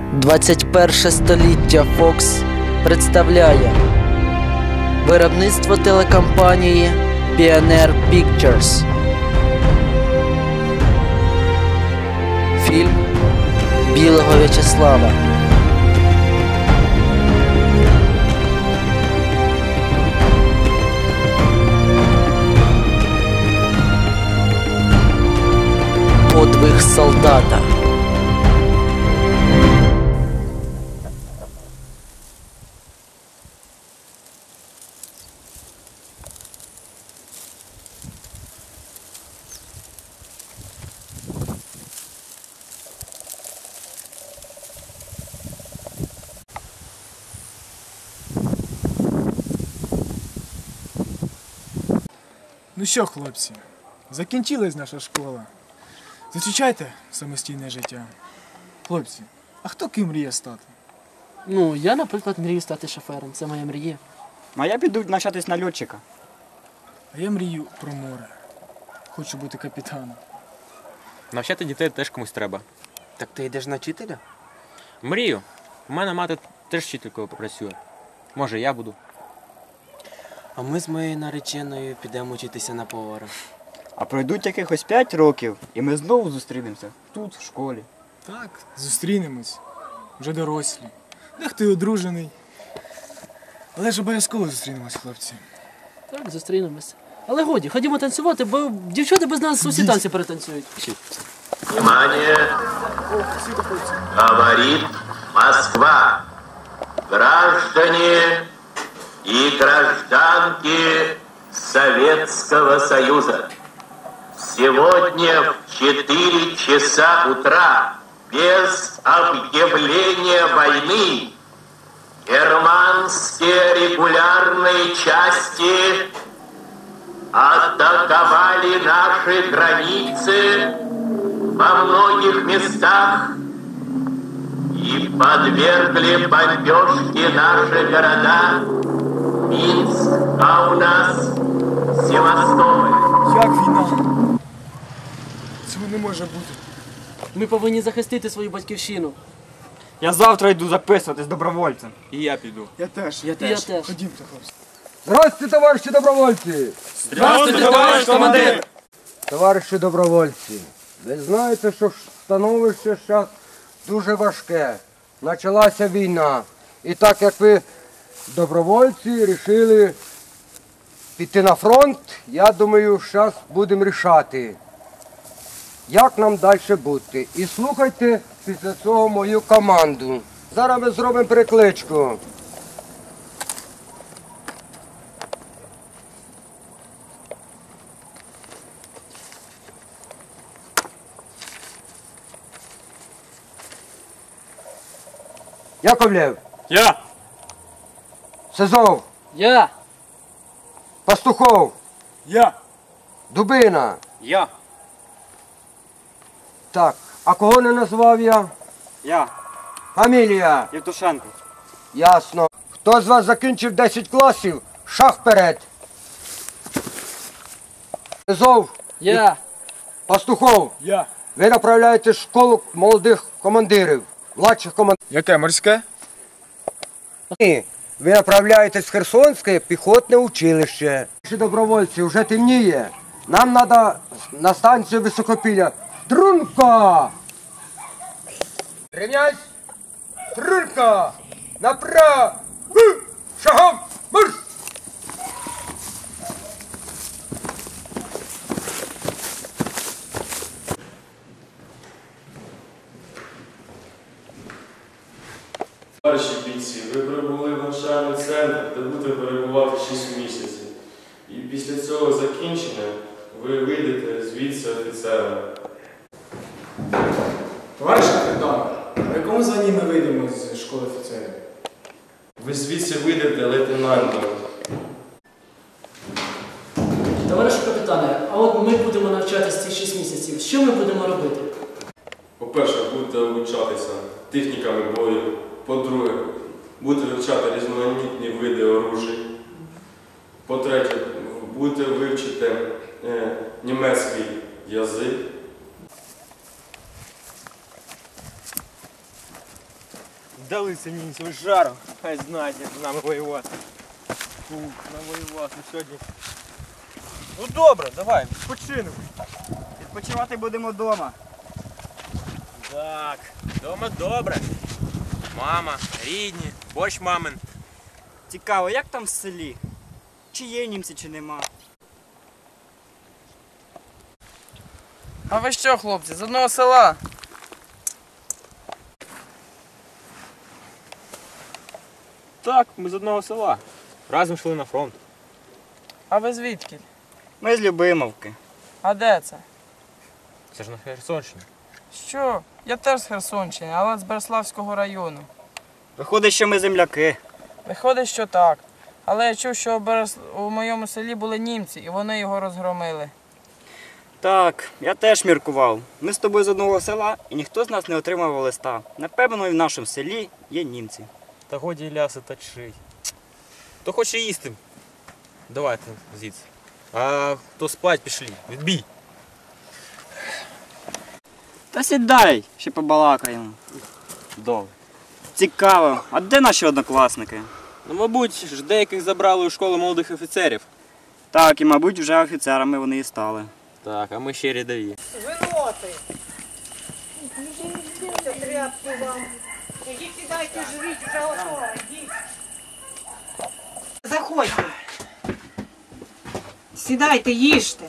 21 століття Fox представляє виробництво телекомпанії Pioneer Pictures. Фільм Білого В'ячеслава. Подвиг солдата. Ну що, хлопці, закінчилась наша школа. Зустрічайте самостійне життя. Хлопці, а хто ким мріє стати? Ну, я, наприклад, мрію стати шофером. Це моя мрія. А я піду навчатись на льотчика. А я мрію про море. Хочу бути капітаном. Навчати дітей теж комусь треба. Так ти йдеш на вчителя? Мрію. У мене мати теж вчителькою працює. Може, я буду. А ми з моєю нареченою підемо вчитися на повара. А пройдуть якихось 5 років, і ми знову зустрінемося тут, в школі. Так, зустрінемось. Вже дорослі. Дехто й одружений. Але ж обов'язково зустрінемось, хлопці. Так, зустрінемося. Але годі, ходімо танцювати, бо дівчата без нас усі танці перетанцюють. Внимание! Говорит Москва. Граждане и гражданки Советского Союза. Сегодня в 4 часа утра, без объявления войны, германские регулярные части атаковали наши границы во многих местах и подвергли бомбежке наши города Минск, а у нас Севастополь. Як війна? Цього не може бути. Ми повинні захистити свою батьківщину. Я завтра йду записуватись добровольцем. І я піду. Я теж. Я теж. Ходімте, хлопці. Здравствуйте, товариші добровольці! Здравствуйте, товариш командир! Товариші добровольці, ви знаєте, що становище зараз дуже важке. Почалася війна. І так як ви, добровольці, вирішили піти на фронт, я думаю, зараз будемо рішати, як нам далі бути. І слухайте після цього мою команду. Зараз ми зробимо перекличку. Яковлев, Я! Сизов, Я! Пастухов, Я! Дубина. Я! Так, а кого не назвав я? Я, Фамілія. Євтушенко. Ясно. Хто з вас закінчив 10 класів? Шаг вперед. Сизов, Я! Пастухов, Я! ви направляєте в школу молодих командирів, младших командирів. Яке, морське? Ні, ви направляєтесь в Херсонське піхотне училище. Наші добровольці, вже темніє. Нам треба на станцію Високопілля. Струнко! Рівняйсь! Струнко! Направо! Шагом! Марш! Товариші бійці, ви прибули в навчальний центр, де будете перебувати 6 місяців. І після цього закінчення ви вийдете звідси офіцерами. Товариш капітан, в якому званні ми вийдемо з школи офіцерів? Ви звідси вийдете лейтенантом. Товаришу капітане, а от ми будемо навчатися ці 6 місяців. Що ми будемо робити? По-перше, будете обучатися техніками бою. По-друге, будете вивчати різноманітні види оружій. По-третє, будете вивчити німецький язик. Далися мені свою жару. Хай знають, як з нами воювати. Фух, навоювався сьогодні. Ну добре, давай, відпочинемо. Відпочивати будемо вдома. Так, вдома добре. Мама, рідні, борщ мамин. Цікаво, як там в селі? Чи є німці, чи нема? А ви що, хлопці, з одного села? Так, ми з одного села. Разом йшли на фронт. А ви звідки? Ми з Любимовки. А де це? Це ж на Херсонщині. Що? Я теж з Херсонщини, але з Береславського району. Виходить, що ми земляки. Виходить, що так. Але я чув, що у моєму селі були німці, і вони його розгромили. Так, я теж міркував. Ми з тобою з одного села, і ніхто з нас не отримав листа. Напевно, і в нашому селі є німці. Та годі ляси точить. Хто хоче їсти, давайте звідси. А хто спать, пішли. Відбій. Та сідай, ще побалакаємо. Добре. Цікаво, а де наші однокласники? Ну, мабуть, ж деяких забрали у школу молодих офіцерів. Так, і, мабуть, вже офіцерами вони і стали. Так, а ми ще рядові. Виноти. Тряпки вам. Ідіть, сідайте, жріть, вже готово. Ідіть. Заходьте. Сідайте, їжте.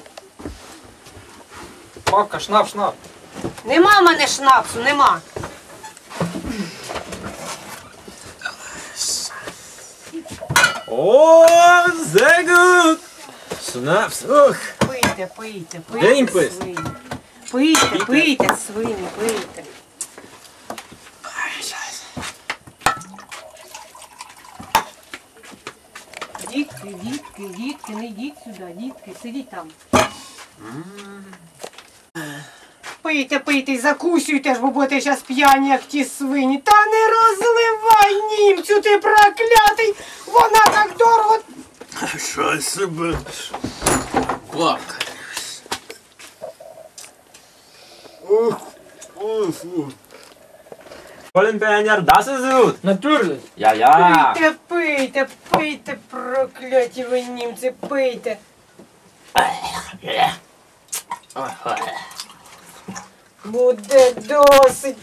Папка, шнап. Нема в мене шнапсу, нема. О, sehr gut! Шнапс, ох! Пийте, День пис. свині. Пийте, свині, пийте. Дітки, не йдіть сюди, дітки, сидіть там. Пийте, закусуйте ж, бо будете зараз п'яні, як ті свині. Та не розливай німцю, ти проклятий! Вона так дорого... Що себе? Бабка. Wollen wir ein das ist gut? Natürlich. Ja. Пийте, прокляті ви німці, пийте. Буде досить.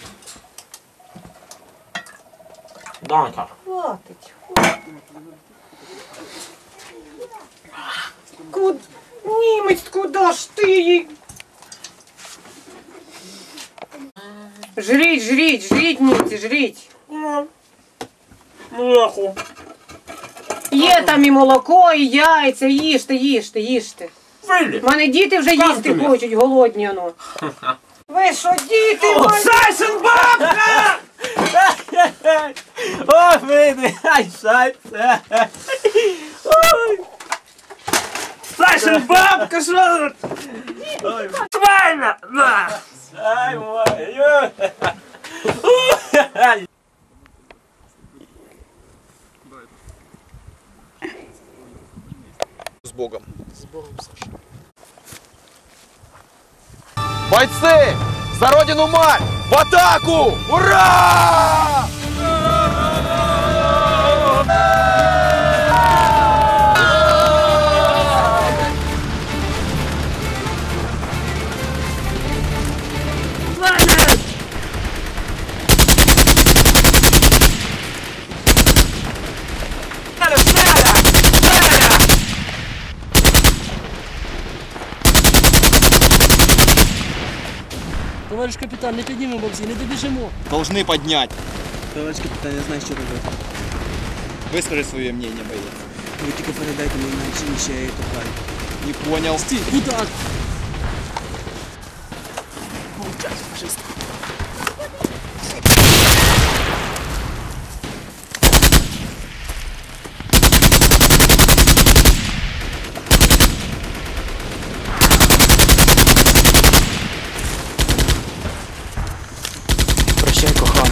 Danke. Хватить. Німець, куди ж ти її? Жріть, німці, жріть. Нахуй. Є там і молоко, і яйця, їжте. Вилі. У мене діти вже їсти тобі? хочуть, голодні, ну. Ви що, діти мої? Сайсен бабка! О, вийди, ай, шайце. Сайсен бабка, що? Твайна! Ай, мою. С Богом. Саша. Бойцы! За родину мать! В атаку! Ура! Товариш капітан, не піднімемо всі, не добіжимо. Должны поднять. Товариш капітан, я знаю, що робити. Выскажи свое мнение, боец. Ви тільки передайте мені наче, я її топаю. Не понял. Стій, удар! Прощай, кохана.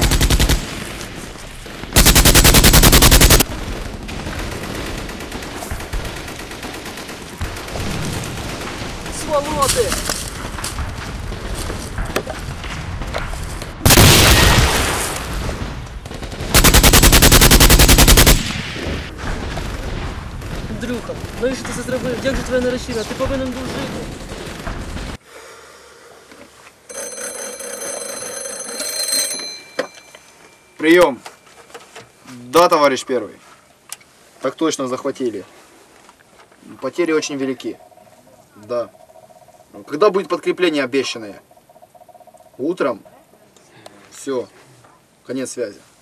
Сволоти! Навіщо ти це зробив? Як же твоя наречена? Ти повинен був жити. Прием. Да, товарищ первый. Так точно, захватили. Потери очень велики. Да. Когда будет подкрепление обещанное? Утром? Все. Конец связи.